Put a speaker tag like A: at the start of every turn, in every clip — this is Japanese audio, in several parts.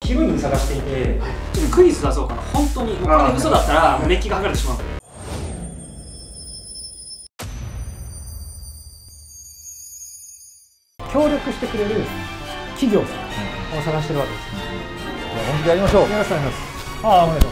A: ヒロイン探していて、ちょっとクイズ出そうかな。本当にもうこれ嘘だったらメッキが剥がれてしまう。協力してくれる企業さんを探してるわけです。
B: 本気でやりましょう。
A: よろしくお願いします。ああ、お願いします。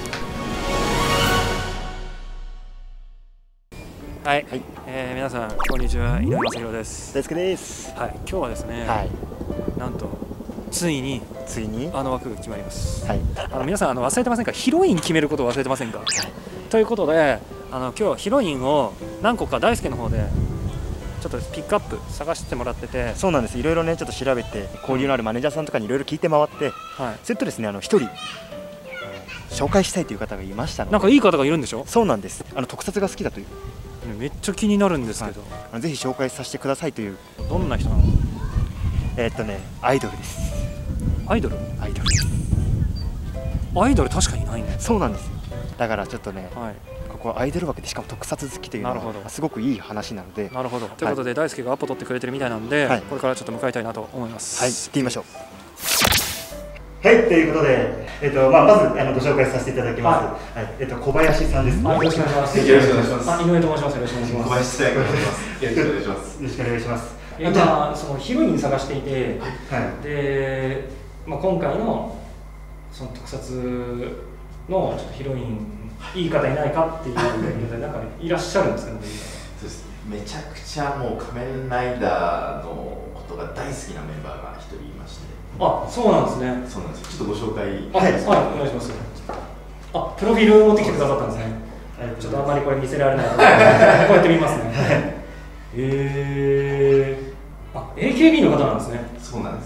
A: はい、皆さんこんにちは、井上雅宏です。
B: 大輔です。
A: はい、今日はですね、なんとついにあの枠が決まります。はい、皆さん忘れてませんか？ヒロイン決めることを忘れてませんか？ということで、今日ヒロインを何個か大輔の方でちょっとピックアップ探してもらってて。
B: そうなんです。いろいろねちょっと調べて、交流のあるマネージャーさんとかにいろいろ聞いて回って、それとですね一人紹介したいという方がいましたので。
A: なんかいい方がいるんでしょ？
B: そうなんです。特撮が好きだという。
A: めっちゃ気になるんですけど、
B: ぜひ紹介させてくださいという。
A: どんな人なの？
B: アイドルです。
A: アイドル？
B: アイドルです。
A: アイドル確かにいないね。
B: そうなんです。だからちょっとね、ここはアイドル枠でしかも特撮好きというのはすごくいい話なので。
A: なるほど。ということで大輔がアポ取ってくれてるみたいなんで、これからちょっと向かいたいなと思います。
B: はい、行ってみましょう。はい、ということで、まずご紹介させていただきます。小林さんです。
A: よろしくお願いします。
C: よろしくお願いします。
A: 井上と申します。よろしくお願いします。
C: 小林さん、よろしくお願いします。よろしくお願いします。
B: よろしくお願いします。
A: 今そのヒロイン探していて、で、今回のその特撮のちょっとヒロインいい方いないかっていうのでなんかいらっしゃるんですかね。
C: そうですね。めちゃくちゃもう仮面ライダーのことが大好きなメンバーが一人いまして。
A: あ、そうなんですね。
C: そうなんです。ちょっとご紹介。
A: はい、お願いします。あ、プロフィール持ってきてくださったんですね。ちょっとあんまりこれ見せられないので、こうやって見ますね。AKB の方なんですね。
C: そうなんです。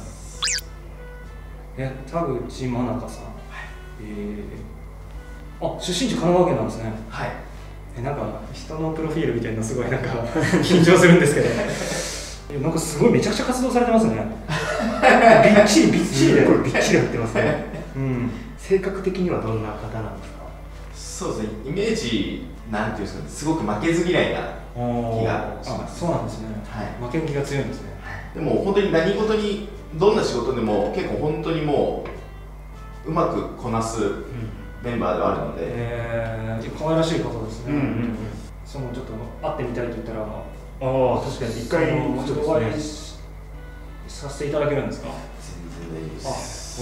A: 田口真中さん。出身地神奈川県なんですね。はい。なんか人のプロフィールみたいなすごいなんか緊張するんですけど、なんかすごいめちゃくちゃ活動されてますね。びっちりびっちりで
B: びっちりやってますね。性格的にはどんな方なんですか？
C: そうですね。イメージなんていうんですかね、すごく負けず嫌いな気がします。
A: そうなんですね。負けん気が強いんですね。
C: でも本当に何事にどんな仕事でも結構本当にもううまくこなすメンバーではあるので、
A: 可愛らしい方ですね。そのちょっと会ってみたいと言ったら、
B: 確かに一回
A: お会いさせていただけるんですか？
C: 全然大丈夫です。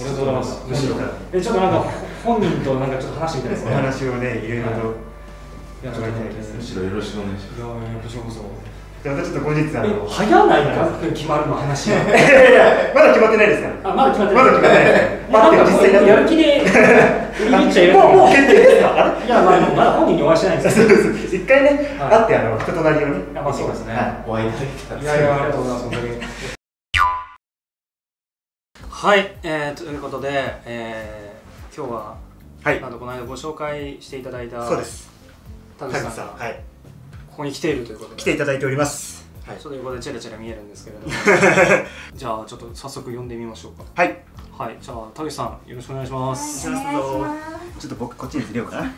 A: ありがとうございます。むしろちょっとなんか本人となんかちょっと話してみたいですね。
B: お話をねいろいろと
A: 伺いたいです。
C: むしろよろしくお願いします。
A: いや、こちらこそ。
B: じゃあちょっと後日
A: 早ないか決まるの話。
B: いやまだ決まってないですから。
A: まだ決まってない。
B: まだ決まってないです。
A: なんか実際やる気でいるっちゃいる。
B: もう決定ですか？
A: いや、まだ本人にお会いしてないんですよ。
B: そうです。一回ね会って人となりをね。
A: まあそうですね。
C: お会いいただけたら。
A: いやありがとうございます本当に。はい、ということで、今日はこの間ご紹介していただいた田口さんがここに来ているということで
B: 来ていただいております。
A: ちょっと横でチラチラ見えるんですけれども、じゃあちょっと早速呼んでみましょうか。はい、じゃあ田口さんよろしくお願いします。
B: ちょっと僕こっちにずれようかな。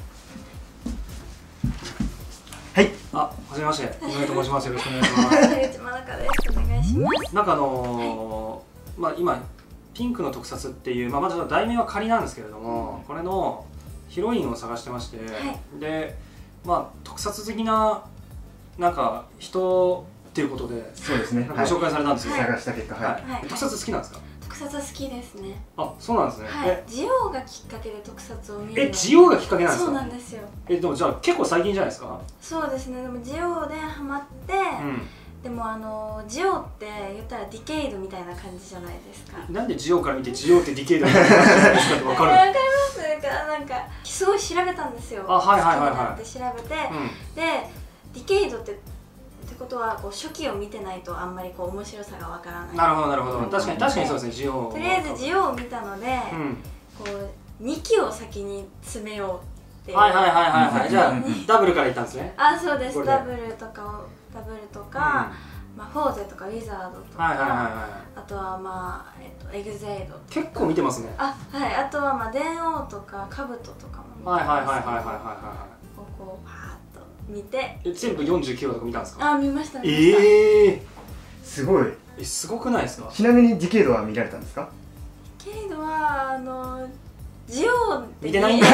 B: はい、
A: はじめまして、井上と申します。よろしくお願いします。
D: 田口真中です。お願いします。
A: なんか今ピンクの特撮っていう、まず題名は仮なんですけれども、これのヒロインを探してまして、で、特撮的ななんか人っていうことで、
B: そうですね。
A: ご紹介されたんですよ。
B: 探した結果、
A: 特撮好きなんですか？
D: 特撮好きですね。
A: あ、そうなんですね。
D: ジオがきっかけで特撮を見る。
A: ジオがきっかけなんですか？
D: そうなんですよ。
A: でもじゃあ結構最近じゃないですか？
D: そうですね。でもジオでハマって、でもジオって言ったらディケイドみたいな感じじゃないですか。
A: なんでジオから見てジオってディケイドみたいな感じじゃないですかってわかる？
D: わかります。なんかすごい調べたんですよ。好きになって調べて、でディケイドってことは初期を見てないとあんまり面白さがわからない。
A: なるほどなるほど。確かにそうですね。ジオ
D: とりあえずジオを見たので、2期を先に詰めようっていう。
A: はい。じゃあダブルからいったんですね。
D: あ、そうです。ダブルとかフォーゼとかウィザードとか、あとはエグゼイド。
A: 結構見てますね。
D: あとは電王とかカブトとかも見てます。ここをパーッと見て。
A: 全部49話とか見たんですか？
D: あ、見ました。
B: すごい。
A: すごくないですか？
B: ちなみにディケイドは見られたんですか？
D: ディケイドは
A: 見てないんだ。
D: で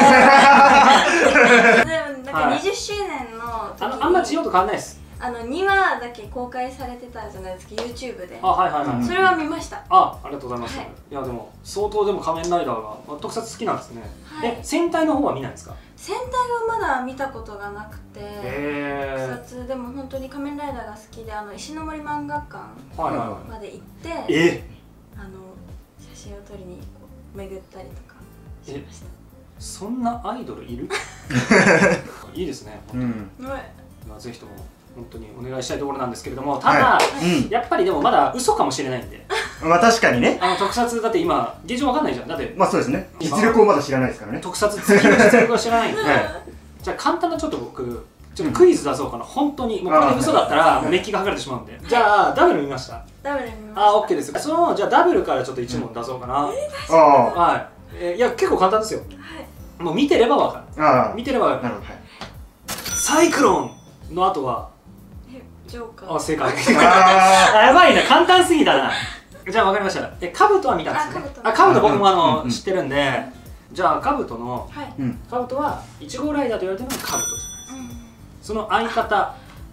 D: もなんか20周年の時に
A: あんまジオと変わんないです。
D: 2話だけ公開されてたじゃないですか、 YouTube で。
A: はいはいはい。
D: それは見ました。
A: ありがとうございます。いやでも相当でも仮面ライダーが特撮好きなんですね。戦隊の方は見ないんですか？
D: 戦隊はまだ見たことがなくて、特撮でも本当に仮面ライダーが好きで、石ノ森漫画館まで行って写真を撮りに巡ったりとかしました。
A: そんなアイドルいる？いいですね。ぜひとも本当にお願いしたいところなんですけれども、ただやっぱりでもまだ嘘かもしれないんで。
B: まあ確かにね。
A: 特撮だって今現状わかんないじゃん。だって
B: まあそうですね。実力をまだ知らないですからね。
A: 特撮好きの実力を知らないんで。じゃあ簡単なちょっと僕ちょっとクイズ出そうかな。本当にもうこれで嘘だったらメッキが剥がれてしまうんで。じゃあダブル見ました？
D: ダブル見ました。
A: オッケーです。じゃあダブルからちょっと1問出そうかな。はい。いや結構簡単ですよ。もう見てればわかる。見てればわかる。サイクロンの後は
D: ジョーカー。
A: 正解。やばいな、簡単すぎだな。じゃあ分かりました。カブトは見たんですね。カブト僕も知ってるんで、じゃあカブトは1号ライダーと言われてるのがカブトじゃないですか。その相方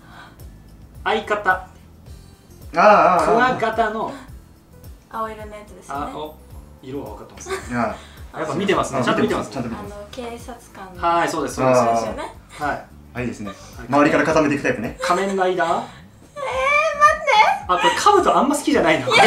A: クワガタの
D: 青色のやつですよね。
A: 色は分かってますね。やっぱ見てますね。ちゃんと見てますね。
D: 警察官の。
A: はい、そうですそうですよね。はい。
B: いいですね。周りから固めていくタイプね。
A: 仮面ライダー。
D: 待って。
A: これカブトあんま好きじゃないの。カ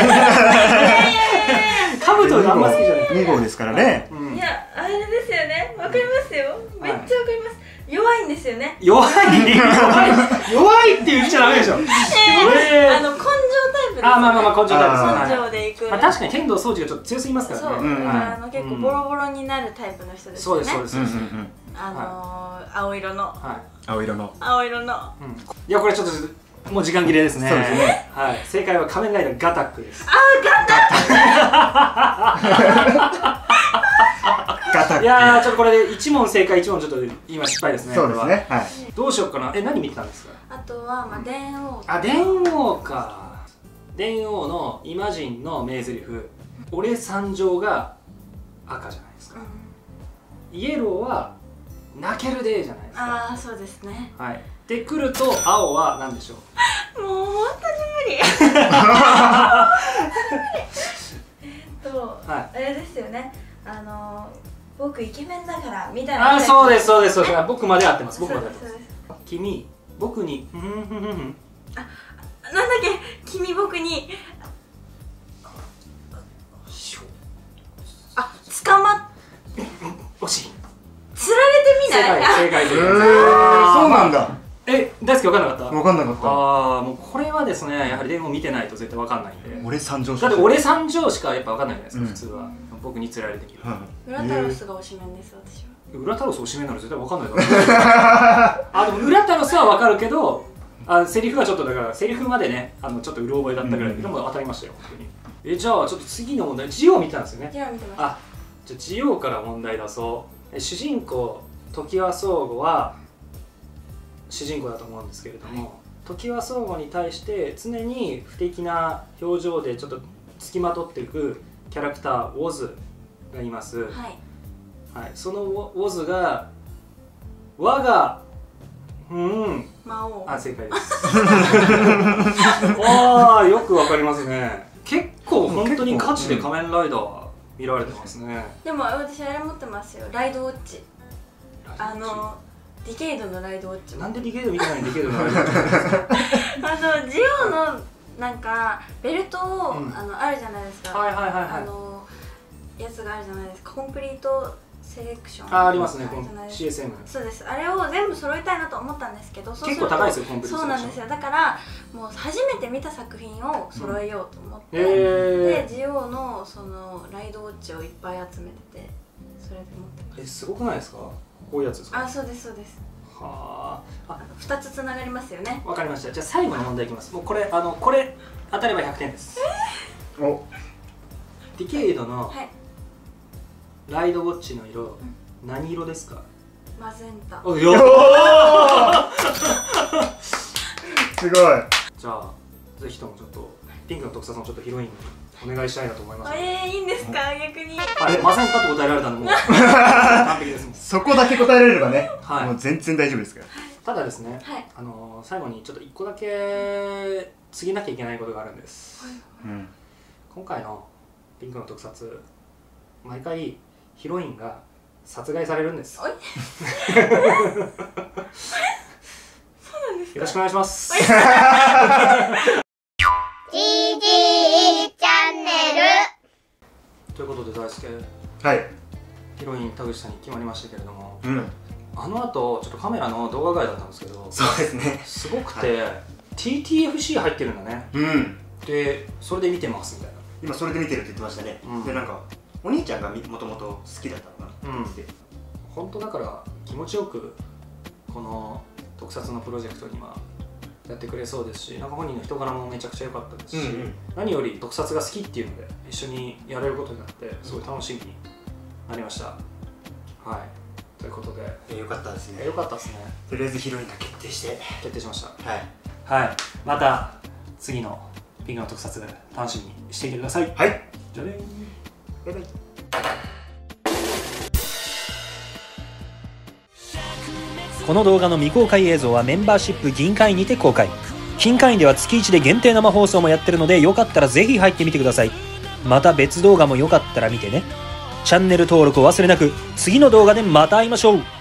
A: ブトがあんま好きじゃない。
B: 2号ですからね。
D: いや、あれですよね。わかりますよ。めっちゃわかります。弱いんですよね。
A: 弱いって言っちゃダメでしょ。根性タ
D: イプです。
A: まあ根性タイプです。
D: 根性でいく。
A: 確かに天道掃除がちょっと強すぎますからね。
D: 結構ボロボロになるタイプの人ですよね。そうですそうです。青色の。
B: 青色の。
A: いやこれちょっともう時間切れですね。そうですね。はい。正解は仮面ライダーガタックです。いやーちょっとこれで1問正解1問ちょっと今失敗ですね。
B: そうですね。
A: どうしようかな。何見てたんですか？
D: あとは電王。
A: 電王か。電王のイマジンの名台詞「俺参上」が赤じゃないですか。イエローは「泣けるで」じゃないですか。
D: そうですね。
A: はい。でくると青は何でしょう？
D: もう本当に無理。あれですよね。僕イケメンだからみたいな。
A: そうですそうですそうです。僕まで合ってます。僕まで合ってます。君僕に
D: なんだっけ、君僕に捕まって
A: 惜しい。
D: 釣られてみない？
A: 正解です。
B: そうなんだ。
A: 大輔分かんなかった？
B: 分かんなかった。
A: もうこれはですね、やはり電話見てないと絶対分かんないんで。
B: 俺参上
A: だって俺参上しかやっぱ分かんないじゃないですか、普通は。僕に釣られてみる。
D: 裏タロスが推しメンです、私は。
A: 裏タロス推しメンなら絶対分かんないだろ。でも裏タロスは分かるけど、セリフはちょっとだからセリフまでね、ちょっとうろ覚えだったぐらいでも当たりましたよ、本当に。じゃあちょっと次の問題、ジオを見たんですよね。
D: ジオ見てました。
A: じゃあジオから問題出そう。主人公常盤相互は主人公だと思うんですけれども、常盤相互に対して常に不敵な表情でちょっとつきまとっていくキャラクターウォズがいます。はい。そのウォズが我が
D: 魔王。
A: 正解です。よくわかりますね。結構本当にガチで仮面ライダー見られてますね。
D: でも私あれ持ってますよ、ライドウォッチ。ディケイドのライドウォッチ。
A: なんでディケイド見てないのにディケイドのライドウォッチなんですか？
D: ジオのなんかベルトをあるじゃないですか。やつがあるじゃないですか。コンプリートセレクション。
A: ありますね。CSM。
D: そうです。あれを全部揃えたいなと思ったんですけど、
A: 結構高いですよ、コンプリートセレクション。
D: そうなんですよ。だからもう初めて見た作品を揃えようと思って、でジオのそのライドウォッチをいっぱい集めてて、それで持ってます。
A: すごくないですか？こういうやつですか？
D: そうですそうです。
A: はあ。
D: 2つつながりますよね。
A: わかりました。じゃあ最後の問題いきます。もうこれこれ当たれば100点です。ディケイドのライドウォッチの色、何色ですか？
D: マゼンタ。
B: すごい。
A: じゃあぜひともちょっとピンクの特撮のちょっとヒロインにお願いしたいなと思います。
D: いいんですか、逆に。
A: ませんかって答えられたのも完璧ですもん。
B: そこだけ答えられればね、もう全然大丈夫ですから。
A: ただですね、最後にちょっと1個だけ告げなきゃいけないことがあるんです。今回のピンクの特撮、毎回ヒロインが殺害されるんです。よろしくお願いします。GG チャンネルということで、大輔、ヒロイン田口さんに決まりましたけれども、あの後ちょっとカメラの動画外だったんですけど、
B: そうですね、
A: すごくて、TTFC 入ってるんだね。で、それで見てますみたいな。
B: 今それで見てるって言ってましたね。で、なんかお兄ちゃんがもともと好きだったのかなって。
A: 本当だから気持ちよくこの特撮のプロジェクトにはやってくれそうですし、なんか本人の人柄もめちゃくちゃ良かったですし、何より特撮が好きっていうので一緒にやれることになってすごい楽しみになりました。はい、ということで
B: 良かったですね。
A: 良かったですね。
B: とりあえずヒロインが決定し
A: ました。
B: はい、
A: また次のピンクの特撮楽しみにしていてください。
B: はい、
A: じゃあね、バイバイ。この動画の未公開映像はメンバーシップ銀会員にて公開。金会員では月1で限定生放送もやってるので、よかったらぜひ入ってみてください。また別動画もよかったら見てね。チャンネル登録を忘れなく。次の動画でまた会いましょう。